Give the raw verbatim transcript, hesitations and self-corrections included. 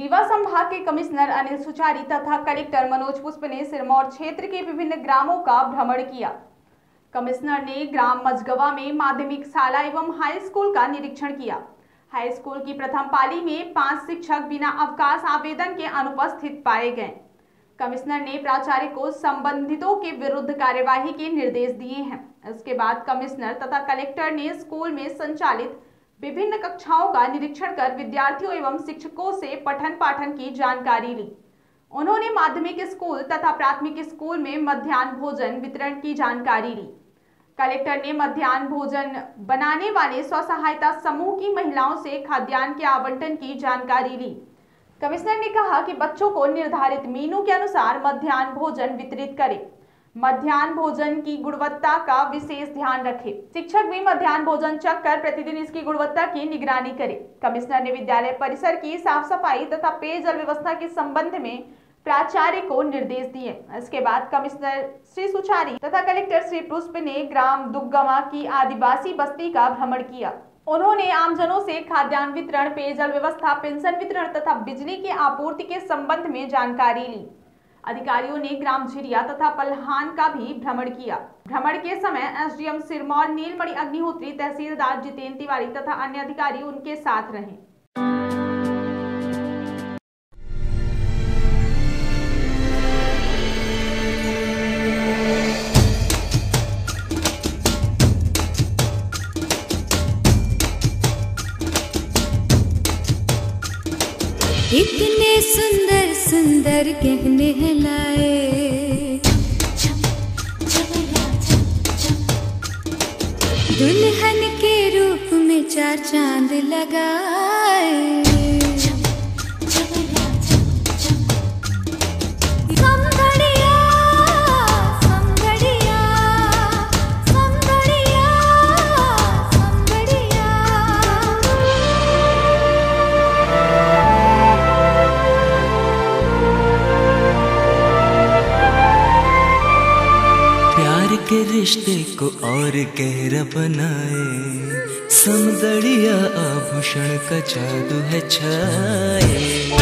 रीवा संभाग के कमिश्नर अनिल सुचारी तथा कलेक्टर मनोज पुष्प ने सिरमौर क्षेत्र के विभिन्न ग्रामों का भ्रमण किया। कमिश्नर ने ग्राम मझगवा में माध्यमिक शाला एवं हाई स्कूल का निरीक्षण किया। हाई स्कूल की प्रथम पाली में पांच शिक्षक बिना अवकाश आवेदन के अनुपस्थित पाए गए। कमिश्नर ने प्राचार्य को संबंधितों के विरुद्ध कार्यवाही के निर्देश दिए हैं। इसके बाद कमिश्नर तथा कलेक्टर ने स्कूल में संचालित विभिन्न कक्षाओं का निरीक्षण कर विद्यार्थियों एवं शिक्षकों से पठन पाठन की जानकारी ली। उन्होंने माध्यमिक स्कूल तथा प्राथमिक स्कूल में मध्याह्न भोजन वितरण की जानकारी ली। कलेक्टर ने मध्याह्न भोजन बनाने वाले स्व सहायता समूह की महिलाओं से खाद्यान्न के आवंटन की जानकारी ली। कमिश्नर ने कहा कि बच्चों को निर्धारित मेनू के अनुसार मध्याह्न भोजन वितरित करें। मध्याह्न भोजन की गुणवत्ता का विशेष ध्यान रखें। शिक्षक भी मध्याह्न भोजन चख कर प्रतिदिन इसकी गुणवत्ता की निगरानी करें। कमिश्नर ने विद्यालय परिसर की साफ सफाई तथा पेयजल व्यवस्था के संबंध में प्राचार्य को निर्देश दिए। इसके बाद कमिश्नर श्री सुचारी तथा कलेक्टर श्री पुष्प ने ग्राम दुग्गमा की आदिवासी बस्ती का भ्रमण किया। उन्होंने आमजनों से खाद्यान्न वितरण, पेयजल व्यवस्था, पेंशन वितरण तथा बिजली की आपूर्ति के संबंध में जानकारी ली। अधिकारियों ने ग्राम झिरिया तथा पलहान का भी भ्रमण किया। भ्रमण के समय एसडीएम सिरमौर नीलमणि अग्निहोत्री, तहसीलदार जितेंद्र तिवारी तथा अन्य अधिकारी उनके साथ रहे। इतने सुंदर सुंदर गहने हैं लाए, दुल्हन के रूप में चार चांद लगाए। के रिश्ते को और गहरा बनाए, समदड़िया आभूषण का जादू है छाए।